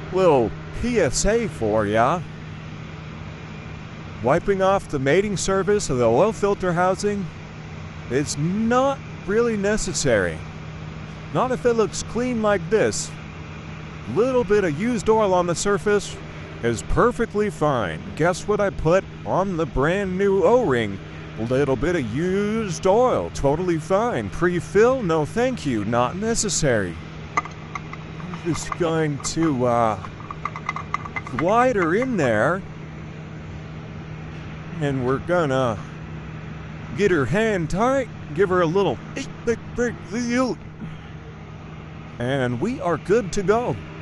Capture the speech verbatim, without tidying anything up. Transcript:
Little P S A for ya. Wiping off the mating surface of the oil filter housing is not really necessary. Not if it looks clean like this. Little bit of used oil on the surface is perfectly fine. Guess what I put on the brand new O-ring? Little bit of used oil, totally fine. Pre-fill? No thank you, not necessary. I'm just going to uh, glide her in there, and we're gonna get her hand tight, give her a little, and we are good to go.